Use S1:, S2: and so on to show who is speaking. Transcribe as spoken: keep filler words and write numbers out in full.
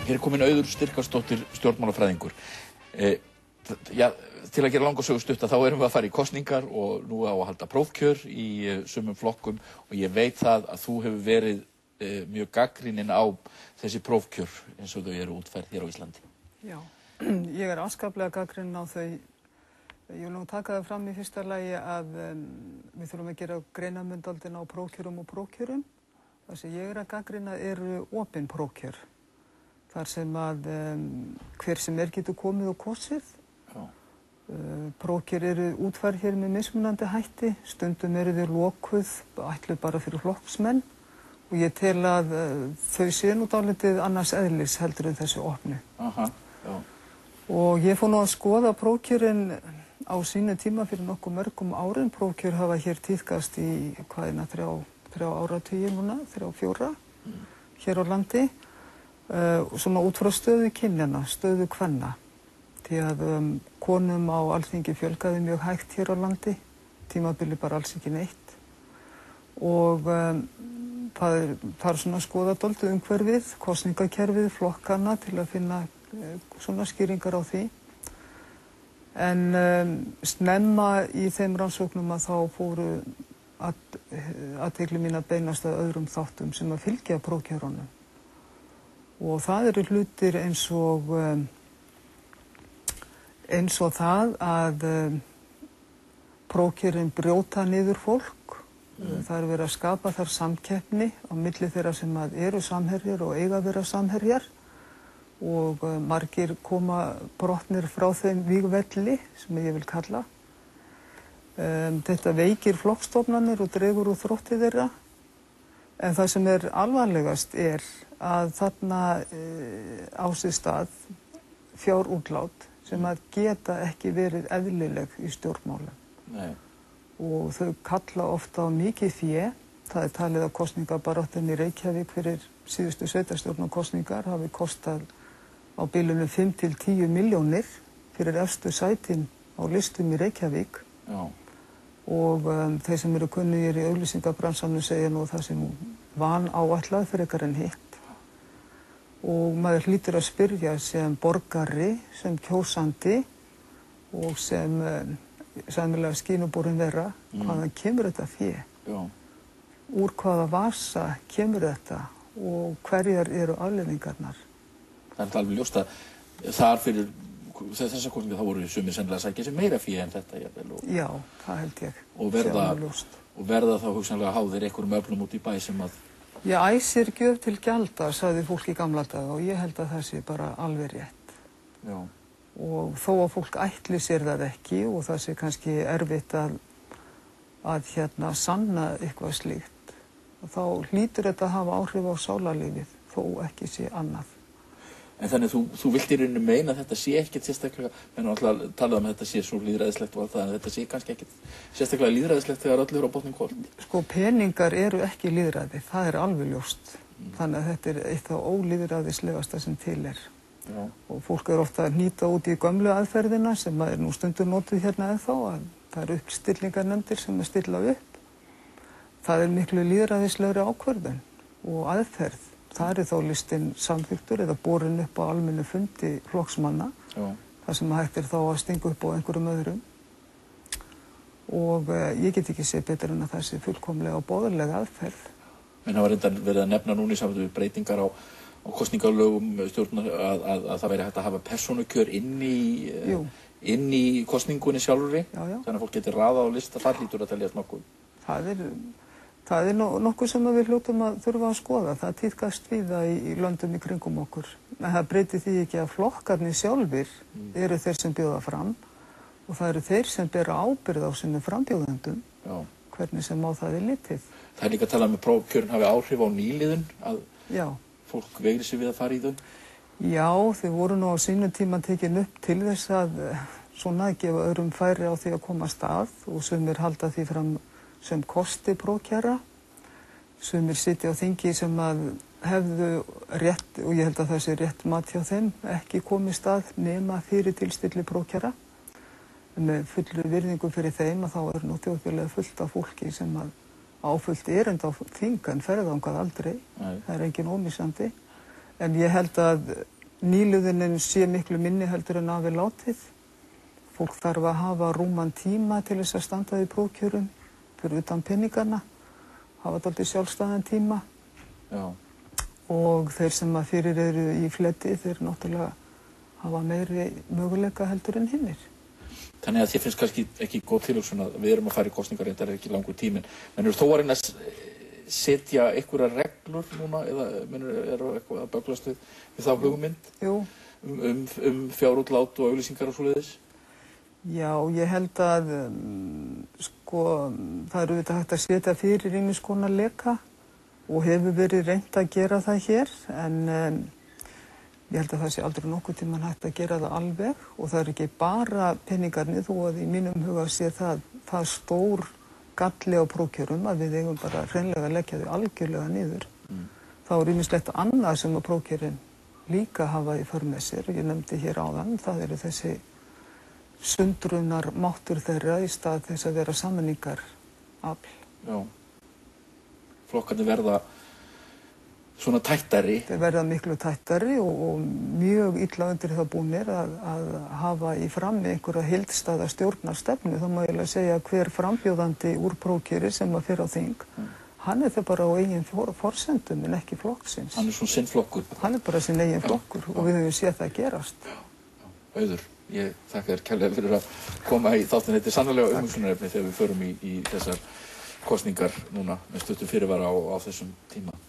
S1: Hér er komin Auður Styrkársdóttir, stjórnmálafræðingur. E, ja, til að gera langa sögu stutta þá erum við að fara í kosningar og nú á að halda prófkjör í e, sumum flokkum og ég veit það að þú hefur verið e, mjög gagnrýnin á þessi prófkjör eins og þau eru útfærð hér á Íslandi.
S2: Já, ég er afskaplega gagnrýnin á þau. Ég vil nú taka það fram í fyrsta lagi að um, við þurfum að gera greinarmun á prófkjörum og prófkjörum. Það sem ég er að gagnrýna eru opin prófkjör. Þar sem að um, hver sem er getur komið og kosið. Uh, prófkjör eru útfærð hér með mismunandi hætti. Stundum eru þau lokuð, ætluð bara fyrir flokksmenn. Og ég tel að uh, þau séu nú dálítið annars eðlis heldur en þessu opnu.
S1: Aha, já.
S2: Og ég fór nú að skoða prófkjörin á sínu tíma fyrir nokkuð mörgum árum. Prófkjör hafa hér tíðkast í hvaðina þrjá, þrjá áratugi núna, þrjá fjóra, mm. hér á landi. Uh, svona út frá stöðu kynjanna, stöðu kvenna. Því að um, konum á Alþingi fjölgaði mjög hægt hér á landi, tímabili bara alls ekki neitt. Og um, það er, það er svona að skoða dálítið umhverfið, kosningakerfið, flokkana til að finna uh, svona skýringar á því. En um, snemma í þeim rannsóknum að þá fóru að, athygli mín að beinast að öðrum þáttum sem að fylgja prófkjörunum. Og það eru hlutir eins og, um, eins og það að um, prófkjörin brjóta niður fólk. Mm. Það er verið að skapa þar samkeppni á milli þeirra sem að eru samherjar og eiga að vera samherjar. Og um, margir koma brotnir frá þeim vígvelli, sem ég vil kalla. Um, þetta veikir flokkstofnanir og dregur úr þrótti þeirra. En það sem er alvarlegast er að þarna e, á sér stað fjárútlát sem að geta ekki verið eðlileg í stjórnmálum.
S1: Nei.
S2: Og þau kalla ofta á mikið fé. Það er talið að kosningabaráttan í Reykjavík fyrir síðustu sveitarstjórnarkosningar hafi kostað á bilinu fimm til tíu milljónir fyrir efstu sætin á listum í Reykjavík.
S1: Já.
S2: Og um, þeir sem eru kunnugir í auglýsingabransanum segja nú það sem van áætlað frekar en hitt. Og maður hlýtur að spyrja sem borgari, sem kjósandi og sem um, sæmilega skínuborin vera, mm. hvaðan kemur þetta fé?
S1: Já.
S2: Úr hvaða vasa kemur þetta og hverjar eru afleiðingarnar?
S1: Það er alveg ljóst að þar fyrir þessar kosningar þá voru sumir sennilega að sækja sér meira fé en þetta. Jafnvel, og,
S2: Já, það held ég.
S1: Og verða, og verða þá hugsanlega háðir einhverjum öflum út í bæ sem að...
S2: Já, æsir gjöf til gjalda, sagði fólk í gamla daga og ég held að það sé bara alveg rétt.
S1: Já.
S2: Og þó að fólk ætli sér það ekki og það sé kannski erfitt að, að hérna sanna eitthvað slíkt, þá hlýtur þetta að hafa áhrif á sálarlífið, þó ekki sé annað.
S1: En þannig þú, þú vilt í rauninu meina að þetta sé ekkert sérstaklega, menn alltaf talað um að þetta sé svo lýðræðislegt og allt það, en þetta sé kannski ekkert sérstaklega lýðræðislegt þegar öll eru á botninn hvolft.
S2: Sko, peningar eru ekki lýðræði, það er alveg ljóst. Mm. Þannig að þetta er eitt af ólýðræðislegasta sem til er. Já. Og fólk er ofta að hnýta út í gömlu aðferðina sem er nú stundum notuð hérna ennþá, að það eru uppstillingarnefndir sem er stilla upp. Það er miklu lýðræðislegri ákvörðun og aðferð. Það er þá listinn samþykktur eða borin upp á almennu fundi flokksmanna. Já. Það sem hægt er þá að stinga upp á einhverjum öðrum. Og uh, ég get ekki séð betur en að það sé fullkomlega og boðarlega aðferð.
S1: En það var reyndar verið að nefna núna í sambandi við breytingar á, á kosningalögum stjórnar að, að, að það væri hægt að hafa persónukjör inn í, uh, inn í kosningunni sjálfri. Já, já. Þannig að fólk getur raðað á lista, það hlýtur að teljast nokkuð.
S2: Það er... Það er nokkuð sem við hljótum að þurfa að skoða. Það tíðkast víða í, í löndum í kringum okkur. En það breytir því ekki að flokkarnir sjálfir mm. eru þeir sem bjóða fram og það eru þeir sem bera ábyrgð á sínum frambjóðendum, hvernig sem á það er litið.
S1: Það er líka að tala með prófkjörin hafi áhrif á nýliðun, að
S2: Já.
S1: Fólk veigri sig við að fara í þau?
S2: Já, þau voru nú á sínum tíma tekin upp til þess að svona gefa öðrum færi á því að koma stað og sumir halda því fram sem kosti prófkjara, sumir sitja á þingi sem að hefðu rétt, og ég held að það sé rétt mat hjá þeim, ekki komið stað nema fyrir tilstilli prófkjara. Með fullri virðingu fyrir þeim að þá er nú þjóðfélagið fullt af fólki sem að á fullt erindi á þing en ferð þangað aldrei. Nei. Það er engin ómissandi. En ég held að nýliðunin sé miklu minni heldur en af er látið. Fólk þarf að hafa rúman tíma til þess að standa í prófkjörum, fyrir utan peningarna, hafa dálítið sjálfstæðan tíma.
S1: Já.
S2: Og þeir sem að fyrir eru í fletti, þeir náttúrulega hafa meiri möguleika heldur en hinnir.
S1: Þannig að þér finnst kannski ekki góð tilhugsun að við erum að fara í kosningar, þetta er ekki langur tíminn. Mennur þó að reyna að setja einhverja reglur núna, eða mennur eru eitthvað að böglast við, við þá hugmynd?
S2: Jú.
S1: Um, um, um fjárútlát og auglýsingar og svoleiðis?
S2: Já, ég held að um, sko, það eru auðvitað hægt að setja fyrir ýmiss konar leka og hefur verið reynt að gera það hér, en um, ég held að það sé aldrei nokkuð tímann hægt að gera það alveg og það er ekki bara peningarnir, þó að í mínum huga sé það, það stór galli á prófkjörum að við eigum bara hreinlega að leggja þau algjörlega niður. Mm. Þá er ýmislegt annað sem að prófkjörin líka hafa í för með sér. Ég nefndi hér áðan, það eru þessi sundrunar máttur þeirra í stað þess að vera sammenningar afl.
S1: Já. Flokkarnir verða svona tættari.
S2: Þeir verða miklu tættari og, og mjög illa undir það búnir að, að hafa í frammi einhverja heildstæða stjórnarstefnu. Það má eiginlega segja að hver frambjóðandi úr prófkjöri sem að fer á þing, mm. hann er það bara á eigin for, forsendum en ekki flokksins.
S1: Hann er svona sinn flokkur.
S2: Hann er bara sinn eigin flokkur já, og við höfum séð það gerast.
S1: Já, já. Auður, ég þakka þér kærlega fyrir að koma í þáttinn. Þetta er sannarlega umhugsunarefni þegar við förum í, í þessar kosningar núna með stuttum fyrirvara á, á þessum tíma.